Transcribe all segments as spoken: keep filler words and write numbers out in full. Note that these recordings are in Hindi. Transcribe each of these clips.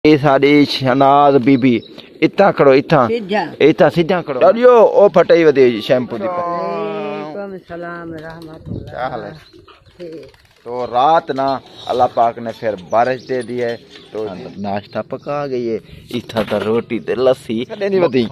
ये साड़ी शनाज बीबी इतना करो इतना इतना सीधा करो डरियो ओ फटाई वदे शैम्पू दी वालेकुम सलाम रहमतुल्लाह क्या हाल है। तो रात ना अल्लाह पाक ने फिर बारिश दे दी है तो नाश्ता पका गई है। इतना तो रोटी ते लस्सी नहीं बती।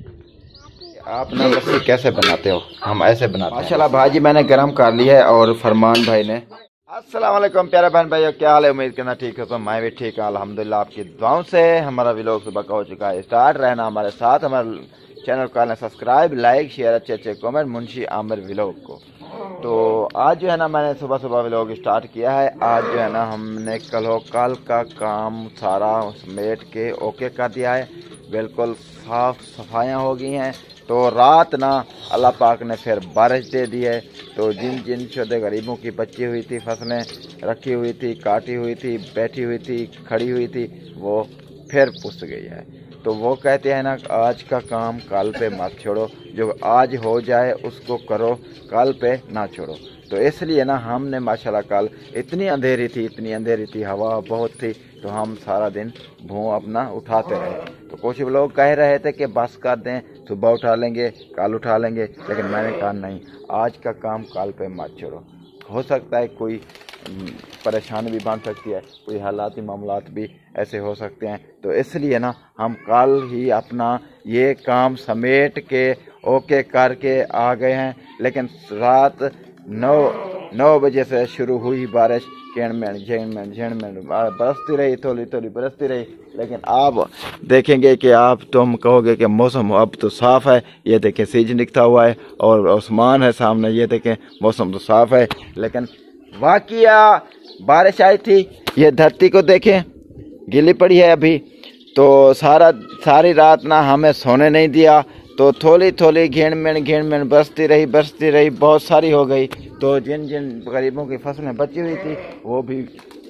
आप ना लस्सी कैसे बनाते हो? हम ऐसे बनाते हैं। माशाल्लाह भाजी मैंने गरम कर ली है और फरमान भाई ने। अस्सलाम वालेकुम प्यारे बहन भाइयों, क्या हाल है? उम्मीद करना ठीक है। तो मैं भी ठीक हूँ अल्हम्दुलिल्लाह। आपकी दुआओं से हमारा व्लॉग सुबह का हो चुका है स्टार्ट। रहना हमारे साथ, हमारे चैनल को करना सब्सक्राइब, लाइक, शेयर, अच्छे अच्छे कमेंट मुंशी आमिर व्लॉग को। तो आज जो है ना मैंने सुबह सुबह व्लॉग स्टार्ट किया है। आज जो है ना हमने कल कल का काम सारा समेट के ओके कर दिया है। बिल्कुल साफ सफाइयाँ हो गई हैं। तो रात ना अल्लाह पाक ने फिर बारिश दे दी है। तो जिन जिन शुदे गरीबों की बची हुई थी, फसलें रखी हुई थी, काटी हुई थी, बैठी हुई थी, खड़ी हुई थी, वो फिर पुस गई है। तो वो कहते हैं ना आज का काम कल पे मत छोड़ो, जो आज हो जाए उसको करो, कल पे ना छोड़ो। तो इसलिए ना हमने माशाल्लाह कल इतनी अंधेरी थी इतनी अंधेरी थी हवा बहुत थी, तो हम सारा दिन भूं अपना उठाते रहे। तो कुछ लोग कह रहे थे कि बस कर दें, सुबह उठा लेंगे, कल उठा लेंगे, लेकिन मैंने कहा नहीं, आज का काम कल पे मत छोड़ो। हो सकता है कोई परेशानी भी बन सकती है, कोई हालाती मामलात भी ऐसे हो सकते हैं। तो इसलिए ना हम कल ही अपना ये काम समेट के ओके करके आ गए हैं। लेकिन रात नौ नौ बजे से शुरू हुई बारिश, झेणमेण झेणमेण झेणमेण बरसती रही, थोड़ी थोड़ी बरसती रही। लेकिन आप देखेंगे कि आप तुम कहोगे कि मौसम अब तो साफ़ है। ये देखें सीज निकता हुआ है और आसमान है सामने, ये देखें मौसम तो साफ़ है। लेकिन वाकिया बारिश आई थी, ये धरती को देखें गीली पड़ी है अभी। तो सारा सारी रात ना हमें सोने नहीं दिया। तो थोड़ी थोड़ी घेणमेण घेणमेण बरसती रही बरसती रही, बहुत सारी हो गई। तो जिन जिन गरीबों की फसलें बची हुई थी वो भी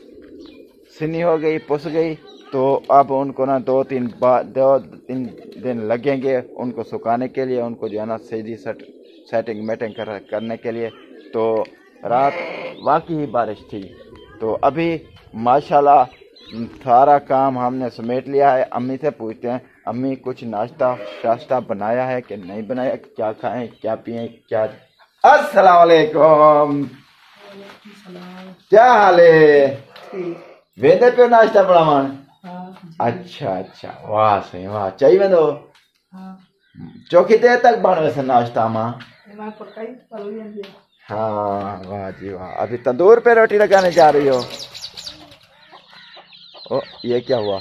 सिनी हो गई, पुस गई। तो अब उनको ना दो तीन बार दो तीन दिन लगेंगे उनको सुखाने के लिए, उनको जो है ना सीधी सेट सेटिंग मेटिंग कर, करने के लिए। तो रात वाकई ही बारिश थी। तो अभी माशाल्लाह सारा काम हमने समेट लिया है। अम्मी से पूछते हैं, अम्मी कुछ नाश्ता शाश्ता बनाया है कि नहीं बनाया, क्या खाएं क्या पिएं क्या? अस्सलाम वालेकुम, क्या हाल है? वेदे पे नाश्ता बनावा? अच्छा अच्छा, वाह सही वाह। चाहिए वेदो चौकी देर तक बन वैसे नाश्ता माँ? हाँ वाह जी वाह। अभी तंदूर पे रोटी लगाने जा रही हो? ओ ये क्या हुआ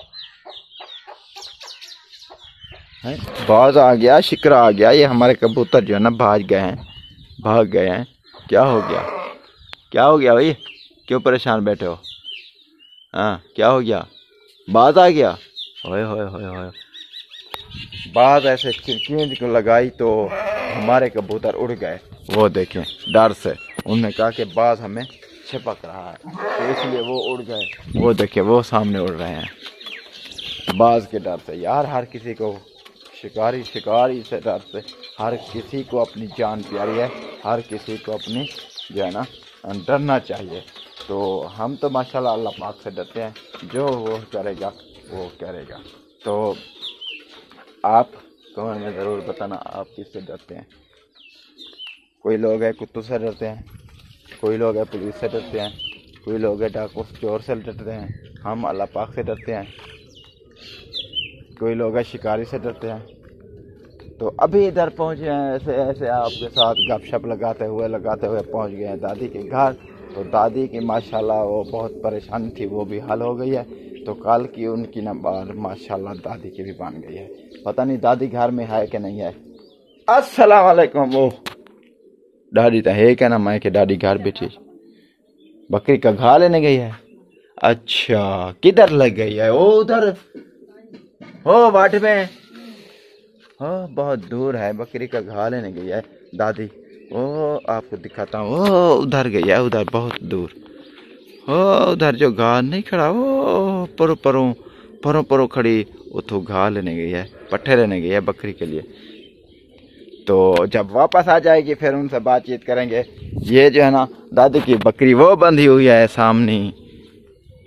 है? बाज आ गया, शिकरा आ गया। ये हमारे कबूतर जो है ना भाग गए हैं भाग गए हैं। क्या हो गया क्या हो गया भाई, क्यों परेशान बैठे हो? हाँ क्या हो गया? बाज आ गया? ओए होए होए होए, बाज ऐसे चिड़चिड़ को लगाई तो हमारे कबूतर उड़ गए। वो देखें डर से, उन्होंने कहा कि बाज हमें छिपक रहा है, तो इसलिए वो उड़ गए। वो देखे वो सामने उड़ रहे हैं बाज के डर से। यार हर किसी को शिकारी शिकारी से डर से, हर किसी को अपनी जान प्यारी है, हर किसी को अपनी जो है ना डरना चाहिए। तो हम तो माशाल्लाह अल्लाह पाक से डरते हैं, जो वो करेगा वो करेगा। तो आप कमेंट में ज़रूर बताना आप किससे डरते हैं। कोई लोग है कुत्तों से डरते हैं, कोई लोग है पुलिस से डरते हैं, कोई लोग है डाकू चोर से डरते हैं। हम अल्लाह पाक से डरते हैं। कोई लोग है शिकारी से डरते हैं। तो अभी इधर पहुंचे हैं ऐसे ऐसे आपके साथ गपशप लगाते हुए लगाते हुए पहुंच गए हैं दादी के घर। तो दादी की माशाल्लाह वो बहुत परेशानी थी, वो भी हल हो गई है। तो कल की उनकी ना बार माशाल्लाह दादी की भी बन गई है। पता नहीं दादी घर में है कि नहीं है। अस्सलाम वालेकुम। वो दादी तो है क्या ना, मैं के दादी घर बैठी बकरी का घा लेने गई है। अच्छा किधर लग गई है? ओ उधर हो वाट में हो, बहुत दूर है, बकरी का घा लेने गई है दादी। ओ आपको दिखाता हूँ, ओ उधर गई है, उधर बहुत दूर। ओ उधर जो घा नहीं खड़ा, ओ परो परो परो परो खड़ी, उतो घा लेने गई है, पट्ठे लेने गई है बकरी के लिए। तो जब वापस आ जाएगी फिर उनसे बातचीत करेंगे। ये जो है ना दादी की बकरी वो बंधी हुई है सामने,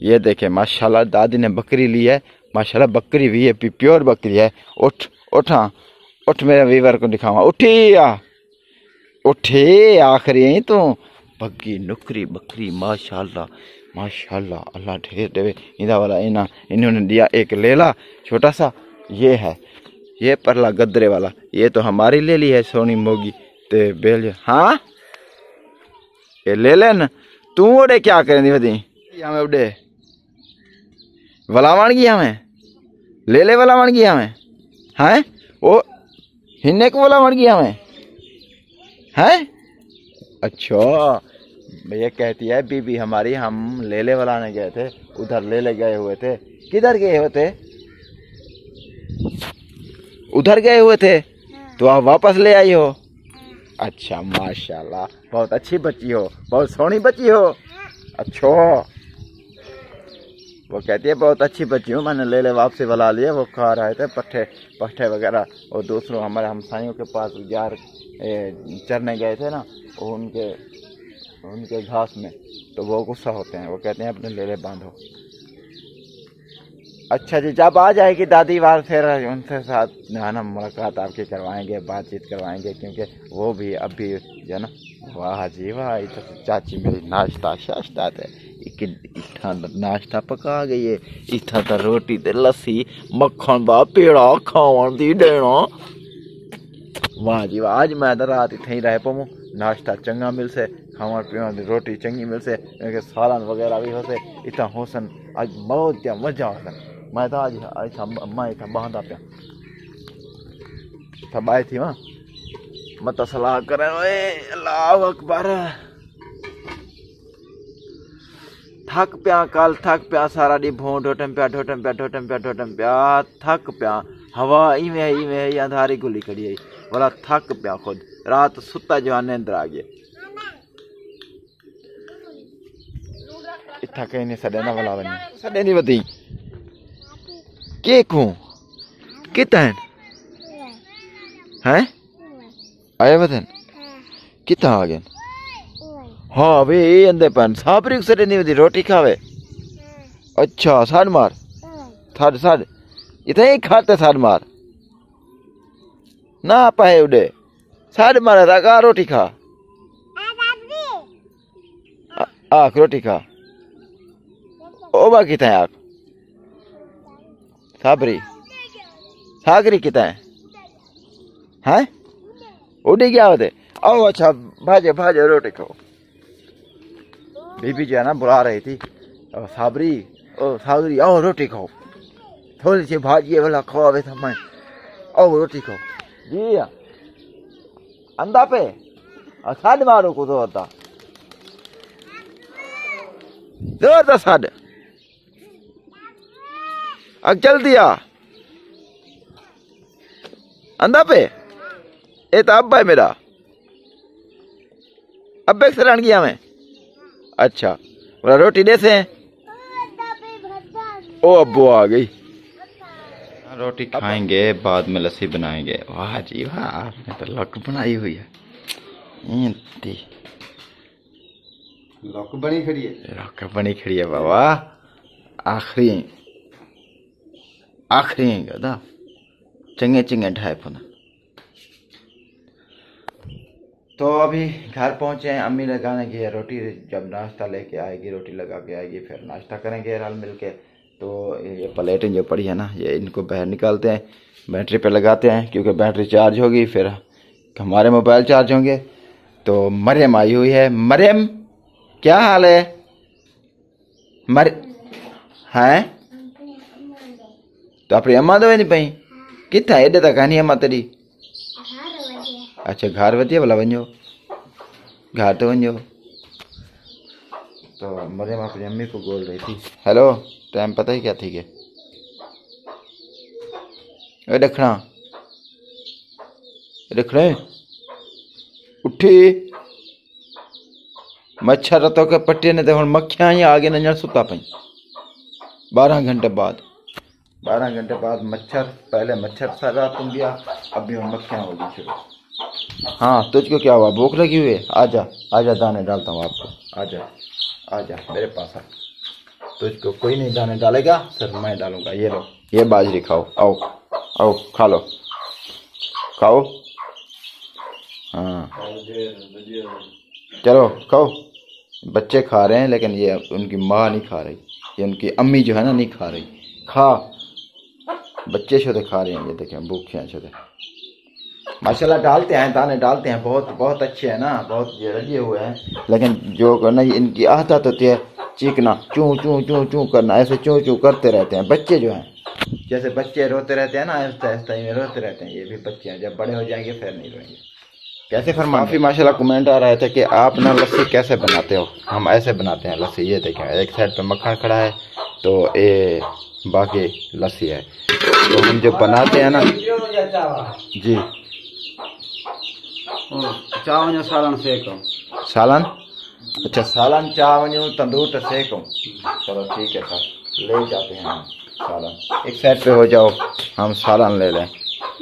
ये देखे माशाल्लाह दादी ने बकरी ली है, माशाल्लाह बकरी भी है, प्योर बकरी है। उठ उठा उठ मेरे वीवर को दिखावा, उठी आ उठे आखिरी तो बग्गी नुकरी बकरी माशाल्लाह माशाल्लाह। अल्लाह ढेर देवे इंदा वाला इना इन्होंने दिया एक लेला छोटा सा, ये है ये परला गदरे वाला, ये तो हमारी ले ली है सोनी मोगी ते बेल। हाँ ये ले लेन तू उड़े क्या करें वधी हमें उड़े वला बन गया हमें ले ले वाला बन गया हमें हैं वो हिन्ने को वाला बन गया हमें हैं। अच्छा भैया कहती है बीबी हमारी हम लेले वाला ने गए थे, उधर ले ले गए हुए थे। किधर गए हुए थे? उधर गए हुए थे तो आप वापस ले आई हो। अच्छा माशाल्लाह बहुत अच्छी बच्ची हो, बहुत सोहनी बच्ची हो। अच्छा वो कहती है बहुत अच्छी बच्ची हूँ, मैंने ले ले वापसी बुला लिए। वो खा रहे थे पट्ठे पट्ठे वगैरह, और दूसरों हमारे हमसाइयों के पास जार चरने गए थे ना, वो उनके उनके घास में, तो वो गुस्सा होते हैं, वो कहते हैं अपने ले ले बांधो। अच्छा जी जब आ जाएगी दादी बार फिर उनसे साथ ना मुलाकात आपकी करवाएंगे, बातचीत करवाएंगे, क्योंकि वो भी अभी जो ना। वाह जी वाह तो चाची मेरी नाश्ता शाश्ता थे इतना नाश्ता पका गई है, इतना तो रोटी ते लस्सी मक्खन बा पेड़ा खावन दी देना। वाह जी वाह आज मैं तो रात इतने ही रह पाऊँ, नाश्ता चंगा मिल से, खावन पीवन दी रोटी चंगी मिल से, सालन वगैरह भी हो से, इतना होसन आज बहुत क्या मजा होसन। मैं तो आज आज अम्मा था बांधा पे तब आई थी वहाँ मत सलाह करें। ओए अल्लाह अकबर थक प्या कल थक प्या सारा डी भों ढोटम प्या ढोटम प्या ढोटम प्या ढोटम प्या थक प्या हवा इवें इवें अंधारी गुली खड़ी है बोला थक प्या खुद रात सुता जवाने अंदर आ गया इतना कहीं नहीं सड़े ना वाला बनी सड़े नहीं बती के को कितना है आया बतन कितना आ गया। हाँ वे ये अंदर पन साबरी सड़े नहीं बती रोटी खावे। अच्छा साड़ मार साड़ साड़ इतना ही खाते साड़ मार ना पाए उड़े साड़ मारा था का रोटी खा आख रोटी खा ओ बाकी था आख साबरी सागरी कितना है हैं उड़ी क्या होते आओ। अच्छा भाजे भाजे रोटी खाओ। बीबी जो है ना बुला रही थी साबरी ओ सागरी आओ रोटी खाओ थोड़ी सी भाजी वाला खाओ अबे समय आओ रोटी खाओ जी अंदा पे साढ़े मारो को दो होता दो होता साढ़े अब जल्दी आ अंदा पे ए तो अब्बा है मेरा अब्बे से रण गया मैं। अच्छा बोला रोटी दे से ओ अब्बू आ गई रोटी खाएंगे बाद में लस्सी बनाएंगे। वाह जी वाह आपने तो लक बनाई हुई है लक बनी खड़ी है लक बनी खड़ी है बाबा आखिरी आखिरी गदा चंगे चंगे ढाई पुना। तो अभी घर पहुंचे हैं अम्मी लगाने की रोटी जब नाश्ता लेके आएगी रोटी लगा के आएगी फिर नाश्ता करेंगे रल मिल के। तो ये प्लेटें जो पड़ी है ना ये इनको बाहर निकालते हैं बैटरी पे लगाते हैं क्योंकि बैटरी चार्ज होगी फिर हमारे मोबाइल चार्ज होंगे। तो मरियम आई हुई है। मरियम क्या हाल है मर हैं तो अपनी अम्मा दो नहीं पई कितना एडे तक कहानी अम्मा तेरी। अच्छा घर वधिया भला वञो घर तो वञो। तो मरियम अपनी अम्मी को बोल रही थी हेलो टाइम पता ही क्या थी के रखना रखने उठी मच्छर तो के पट्टे ने तो हम मक्खियां ही आगे न सुता पई। बारह घंटे बाद बारह घंटे बाद मच्छर पहले मच्छर सारा तुम दिया अभी हम मक्खियां होगी शुरू। हाँ तुझको क्या हुआ भूख लगी हुई है आजा आजा दाने डालता हूँ आपको आजा आजा मेरे पास आ। तो इसको कोई नहीं दाने डालेगा, सिर्फ मैं डालूंगा। ये लो, ये बाजरी खाओ, आओ आओ खा लो, खाओ। हाँ चलो खाओ। बच्चे खा रहे हैं लेकिन ये उनकी माँ नहीं खा रही, ये उनकी अम्मी जो है ना नहीं खा रही। खा, बच्चे छोटे खा रहे हैं, ये देखें भूखे हैं छोटे। माशाल्लाह डालते हैं दाने, डालते हैं, बहुत बहुत अच्छे हैं ना, बहुत ये रजे हुए हैं। लेकिन जो करना इनकी आदत होती है चीखना, चूं चूं चूं चूं करना, ऐसे चूं चूं करते रहते हैं। बच्चे जो हैं, जैसे बच्चे रोते रहते हैं ना, आहिस्ता आहिस्ता में रोते रहते हैं, ये भी बच्चे हैं। जब बड़े हो जाएंगे फिर नहीं रोएंगे। कैसे फरमा, काफ़ी माशाल्लाह कमेंट आ रहे थे कि आप ना लस्सी कैसे बनाते हो। हम ऐसे बनाते हैं लस्सी, ये देखें एक साइड पे मक्खन खड़ा है तो ये बाकी लस्सी है। तो हम जो बनाते हैं ना जी, चावल सालन सेकम, सालन, अच्छा सालन चावल तंदूर तो सेकम। चलो ठीक है सर, ले जाते हैं हम सालन। एक साइड पे हो जाओ, हम सालन ले लें।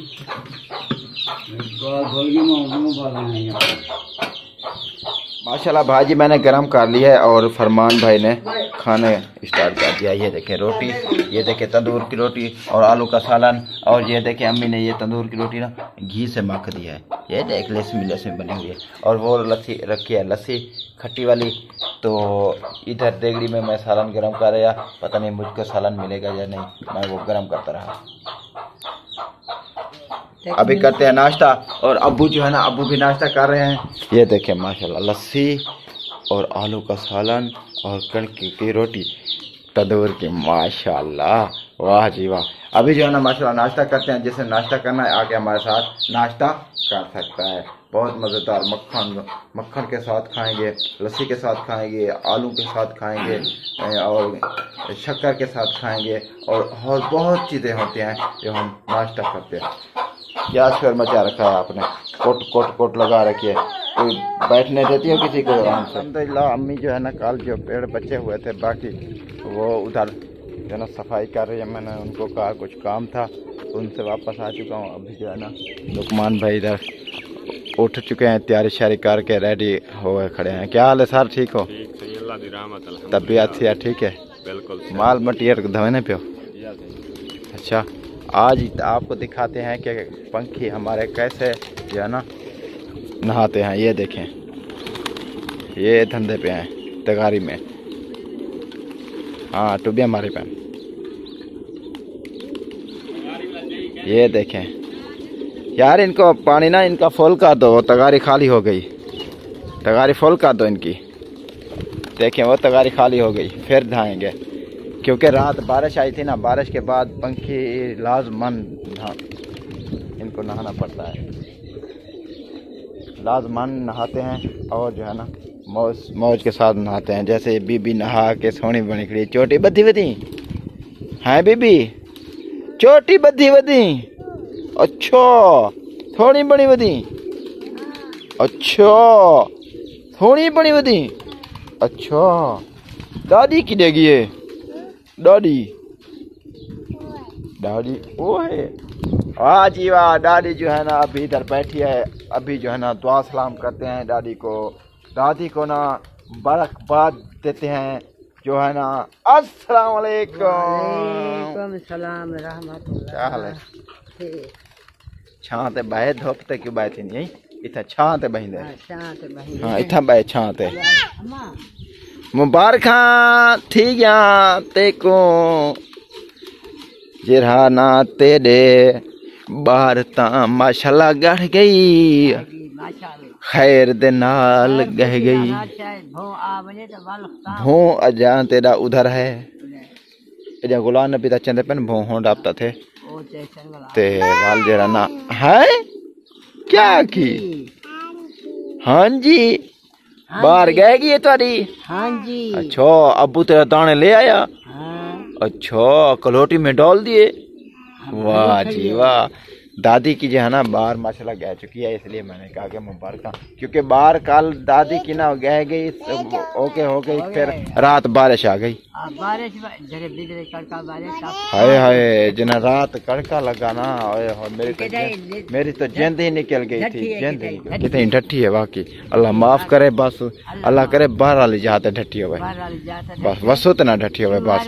माशाल्लाह भाजी मैंने गरम कर ली है और फरमान भाई ने खाने स्टार्ट कर दिया। ये देखें रोटी, ये देखें तंदूर की रोटी और आलू का सालन, और ये देखें अम्मी ने ये तंदूर की रोटी ना घी से मख दिया है। ये देख लस्सी लस्सी बनी हुई है, और वो लस्सी रखी है लस्सी खट्टी वाली। तो इधर देगड़ी में मैं सालन गरम कर रहा, पता नहीं मुझको सालन मिलेगा या नहीं, मैं वो गरम करता रहा। अभी करते हैं नाश्ता, और अब्बू जो है ना अब्बू भी नाश्ता कर रहे हैं। ये देखें माशाल्लाह लस्सी और आलू का सालन और कणक की रोटी तंदूर की, माशाल्लाह वाह जी वाह। अभी जो है ना माशाल्लाह नाश्ता करते हैं, जिसे नाश्ता करना है आके हमारे साथ नाश्ता कर सकता है। बहुत मज़ेदार मक्खन मक्खन के साथ खाएंगे, लस्सी के साथ खाएंगे, आलू के साथ खाएंगे और शक्कर के साथ खाएंगे, और और बहुत चीज़ें होती हैं जो हम नाश्ता करते हैं। क्या शोर मचा रखा है आपने, कोट कोट कोट लगा रखी है, कोई बैठने देती हो किसी को आराम से। अल्हम्दुलिल्लाह अम्मी जो है ना कल जो पेड़ बचे हुए थे बाकी वो उधर जो है ना सफाई कर रही है। मैंने उनको कहा कुछ काम था, उनसे वापस आ चुका हूँ। अभी जो है ना लुकमान भाई इधर उठ चुके हैं, तैयारी शारी करके रेडी हो गए खड़े हैं। क्या हाल है सर, ठीक हो? तबीयत से ठीक है? बिल्कुल। माल मटियर धोने पे हो? अच्छा, आज आपको दिखाते हैं कि पंखी हमारे कैसे जो है ना नहाते हैं। ये देखें, ये धंधे पे हैं तगारी में। हाँ टुबिया हमारे पे, ये देखें यार, इनको पानी ना इनका फुल कर दो, तगारी खाली हो गई। तगारी फुल कर दो इनकी, देखें वो तगारी खाली हो गई। फिर नहाएंगे क्योंकि रात बारिश आई थी ना, बारिश के बाद पंखी लाजमन इनको नहाना पड़ता है, लाजमन नहाते हैं और जो है ना मौज मौज के साथ नहाते हैं। जैसे बीबी नहा के सोनी बनी खड़ी, चोटी बद्धी बदी है बीबी, चोटी बद्धी बदी, अच्छा थोड़ी बड़ी बदी, अच्छा थोड़ी बड़ी बदी, अच्छा दादी की देगी है, दादी दादी वो है। वाह जी वाह, दादी जो है ना अभी इधर बैठी है। अभी जो है ना दुआ सलाम करते हैं दादी को, दादी को ना बरकबाद देते हैं जो है ना। अस्सलाम वालेकुम सलाम रहमतुल्लाह। क्या हाल है? छां ते बाहे धोपते क्यों बैठे नहीं इतना छां ते बहिंदे? हाँ इतना बाहे छां ते मुबारक थी गया तेको जिरहाना तेरे बाहर ता माशाल्लाह गढ़ गई, खैर दे नाल गह गई। भो अजा तेरा उधर है, अजा गुलाम नबी दा चंदे पेन भो हों डापता थे ते वाल जरा ना है क्या की। हाँ जी बाहर गए गई तारी? हाँ जी। अच्छा अबू तेरा दाने ले आया? हाँ। अच्छा कलोटी में डाल दिए? हाँ। वाह जी वाह, दादी की जो है ना बाहर माशाल्लाह गह चुकी है, इसलिए मैंने कहा कि मुबारक, क्योंकि बाहर कल दादी की ना गह गई ओके हो गई, फिर रात बारिश आ गई। बारिश हाय हाय जना रात कड़का लगा ना, मेरी तो मेरी तो जिंद ही निकल गई थी, जिंद ही कितनी ढट्ठी है वाकई। अल्लाह माफ करे, बस अल्लाह करे बाहर वाली जाते ढट्ठी हो बस, बस उतना ढट्ठी हो बस।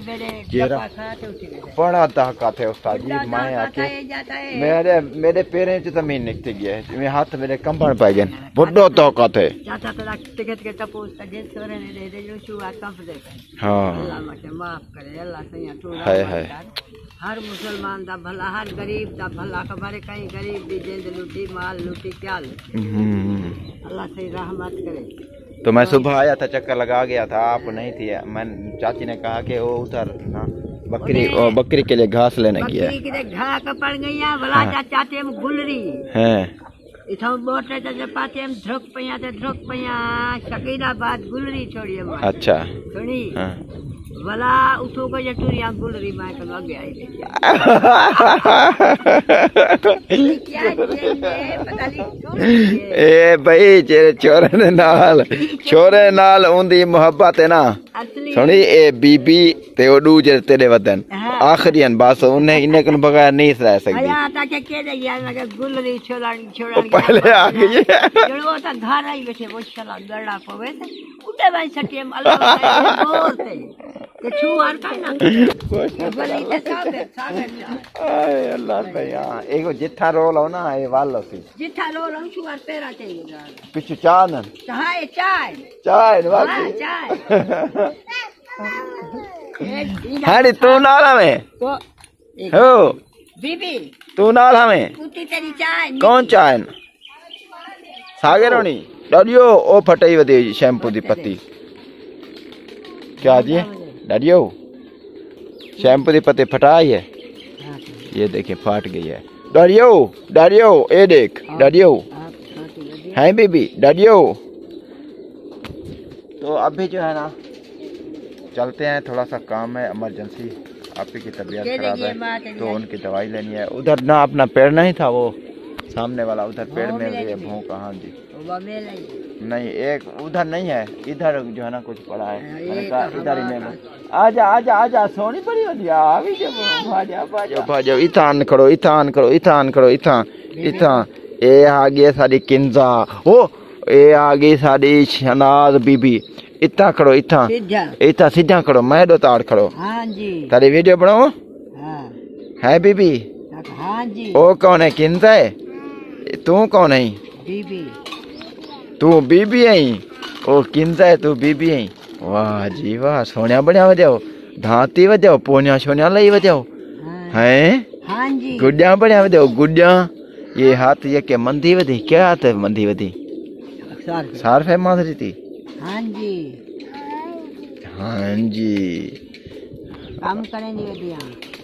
बड़ा दहका थे उस्ताद जी, मैं आके मेरे मेरे पैरें च जमीन निकल गया है, मेरे हाथ मेरे कंबल पाए गए, बड़ो दहका थे। हाँ माफ करे अल्लाह, हाय हाय हर मुसलमान दा भला, हर गरीब दा भला, खबर कहीं गरीब दी जिंद लुटी, माल लुटी, क्या लुटी, अल्लाह से रहमत करे। तो मैं सुबह आया था, चक्कर लगा गया था, आप नहीं थी, मैं चाची ने कहा कि वो उधर ना बकरी ओ, बकरी के लिए घास लेने गया है, बकरी के लिए घास पड़ गई है भला। हाँ। चाचे हम गुलरी हैं इथों बोटे ते पाते हम ध्रुक पया ते ध्रुक पया शकीलाबाद गुलरी छोड़ी हम। अच्छा सुनी हाँ। भला उठो को जटूरिया गुलरी मैं तो लग गया ए भाई जेरे छोरे ने नाल छोरे नाल उंदी मोहब्बत है ना, सुनी ए बीबी ते ओ दूजे तेरे वतन आखिरीन बस उन्हें इन्हें कन बगैर नहीं रह सकती। या ताके के दे यार मगर गुलरी छोड़ानी छोड़ानी पहले आ गई है, जड़ो ता घर आई बैठे वो चला गड़ा पवे उठे भाई सके हम अल्लाह बोलते के छुआर का ना बोले के साबे साबे आए अल्लाह भैया एगो जिथा रोल हो ना ए वालो सी जिथा रोल हम छुआर पेरा चाहिए पिछु चाय न चाय चाय चाय वाली चाय हाड़ी तू नाल हमें तो हो बीबी तू नाल हमें कुटी तेरी चाय कौन चाय सागे रोनी डरियो ओ फटाई वदे शैम्पू दी पत्ती क्या जी डरियो शैम्पू दी पत्ती फटाई है, ये देखिए फाट गई है। डरियो डरियो ए देख डरियो है बीबी डरियो। तो अभी जो है ना चलते हैं, थोड़ा सा काम है इमरजेंसी, आपकी की तबीयत खराब है तो उनकी दवाई लेनी है। उधर ना अपना पेड़ नहीं था, वो सामने वाला उधर पेड़ मिल गई है भूख। कहाँ जी नहीं, एक उधर नहीं है, इधर जो है ना कुछ पड़ा है, मैंने कहा इधर ही ले। आजा आजा आजा सोनी पड़ी होती है, इथान करो इथान करो इथान करो इथान इथान ए आ गई साड़ी किंजा, ओ ए आ गई साड़ी शनाज बीबी, इतना करो इतना इतना सीधा करो, मैं दो तार करो। हाँ जी तारी वीडियो बनाओ। हाँ। है बीबी? हाँ जी। ओ कौन है किंजा है? तू कौन है? बीबी। तू बीबी है? ओ किंजा है तू बीबी है? वाह जी वाह, सोनिया बढ़िया बजाओ, धाती बजाओ, पोनिया सोनिया लई बजाओ। हैं? हाँ जी। गुड्डिया बढ़िया बजाओ गुड्डिया। ये हाथ ये क्या मंदी बदी? क्या हाथ है मंदी बदी? सार्फ है माधुरी थी। हाँ जी हाँ जी काम करेंगे दिया।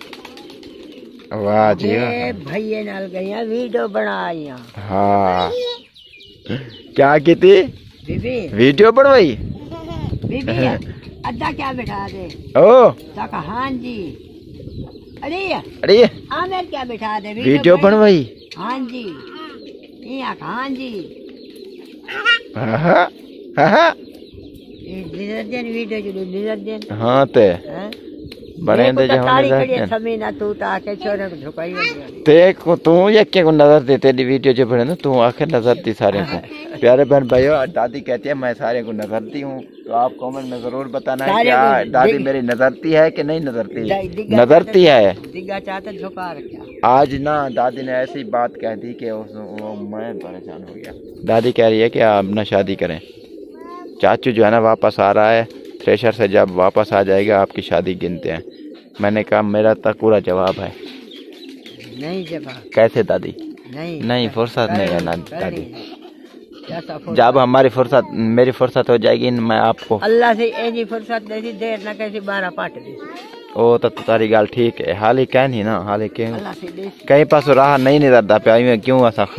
वाह जी वाह, भैया नाल गई वीडियो बनाई। हाँ क्या की थी? बीबी वीडियो बनवाई। बीबी अद्धा क्या बैठा दे? ओ ताका हाँ जी। अरे अरे आमिर क्या बैठा दे? वीडियो बनवाई। हाँ जी हाँ जी हाँ हाँ वीडियो जो निरंजन। हाँ ते बड़े दे जो समीना तू ताके छोरे को झुकाई ते को तू ये क्या को नजर दे तेरी वीडियो जो बने ना, तू आंखें नजर दी सारे को। प्यारे बहन भाइयों, दादी कहती है मैं सारे को नजरती हूँ, तो आप कमेंट में जरूर बताना है क्या दादी मेरी नजरती है कि नहीं नजरती? नजरती है। दिग्गा चाहते झुका रखा। आज ना दादी ने ऐसी बात कह दी कि वो मैं परेशान हो गया। दादी कह रही है कि आप ना शादी करें, चाचू जो है ना वापस आ रहा है थ्रेशर से, जब वापस आ जाएगा आपकी शादी गिनते हैं। मैंने कहा मेरा तक पूरा जवाब है। नहीं जवाब कैसे दादी? नहीं नहीं फुर्सत नहीं है ना दादी, जब हमारी फुर्सत मेरी फुर्सत हो जाएगी मैं आपको अल्लाह से ऐसी फुर्सत देती देर ना कैसी बारह पाट दी। ओ तो तारी गाल ठीक है, हाल ही कह नहीं ना, हाल ही क्यों कहीं पास राह नहीं निरदा पे आई में क्यों ऐसा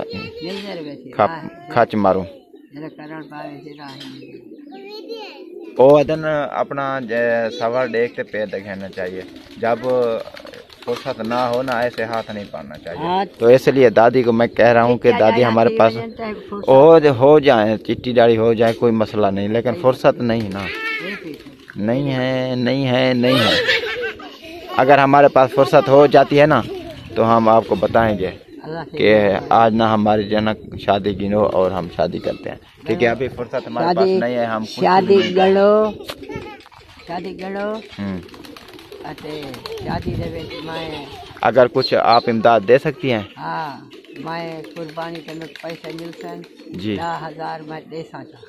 खच मारूं। ओ अदन अपना सवार देख के पैर दिखाना चाहिए, जब फुर्सत ना हो ना ऐसे हाथ नहीं पाना चाहिए। तो इसलिए दादी को मैं कह रहा हूँ कि दादी हमारे पास हो हो जाए, चिट्टी दाढ़ी हो जाए, कोई मसला नहीं, लेकिन फुर्सत नहीं ना, नहीं है नहीं है नहीं है। अगर हमारे पास फुर्सत हो जाती है ना तो हम आपको बताएंगे कि आज ना हमारी जनक शादी गिनो और हम शादी करते हैं, ठीक है। अभी फुर्सत हमारे पास नहीं है, हम शादी गलो शादी गलो शादी मैं अगर कुछ आप इमदाद दे सकती हैं। हाँ, मैं कुर्बानी के में पैसे मिलते जी, दस हजार मैं दे सकता।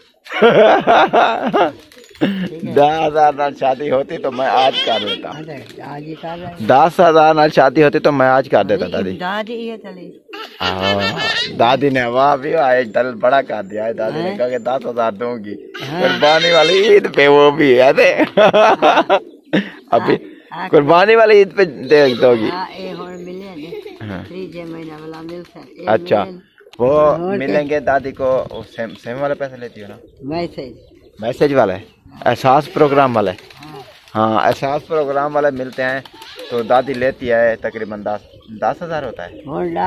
दस हजार नाल शादी होती तो मैं आज कर देता। आज ही कर रहे। दस हजार नाल शादी होती तो मैं आज कर देता दादी। दादी ये चली। हाँ, दादी ने वाह भी आए दल बड़ा कर दिया है। दादी ने कहा कि दस हजार दूंगी कुर्बानी वाली ईद पे, वो भी है दे। अभी कुर्बानी वाली ईद पे दे दोगी। अच्छा, वो मिलेंगे दादी को। सेम सेम वाले पैसे लेती हो ना? मैसेज मैसेज वाला है, एहसास प्रोग्राम वाला है। हाँ, एहसास प्रोग्राम वाले मिलते हैं तो दादी लेती है तकरीबन दस दस हजार होता है।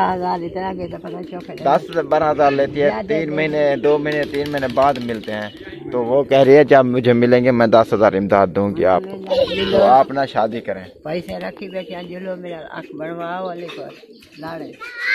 दस बारह हजार लेती है। तीन महीने दो महीने तीन महीने बाद मिलते हैं। तो वो कह रही है जब मुझे मिलेंगे मैं दस हजार इमदाद दूंगी आपको, तो आप ना शादी करें। पैसे रखी बैठे जिलो मेरा आँख बनवाओ वाले को लाड़े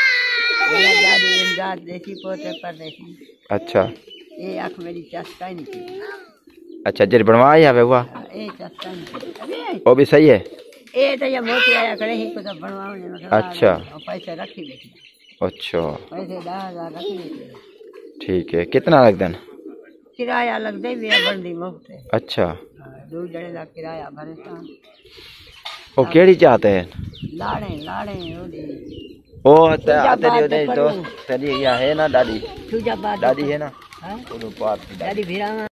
इमदाद देसी पोते पर देसी। अच्छा, ये आँख मेरी चस्का ही नहीं। अच्छा, जर बनवा या हुआ वो भी सही है। ए तो ये मोती आया करे ही को तो बनवाओ। अच्छा, पैसे रखी बैठी। अच्छा, पैसे दस हजार रखी बैठी। ठीक है। कितना लग देना? किराया लग दे मेरा बंदी मुफ्त है। अच्छा, दो जने का किराया भरे था। वो केड़ी चाहते हैं? लाड़े लाड़े ओ तेरी तेरी दोस्त तेरी या है ना दादी? दादी है ना? दादी भिड़ा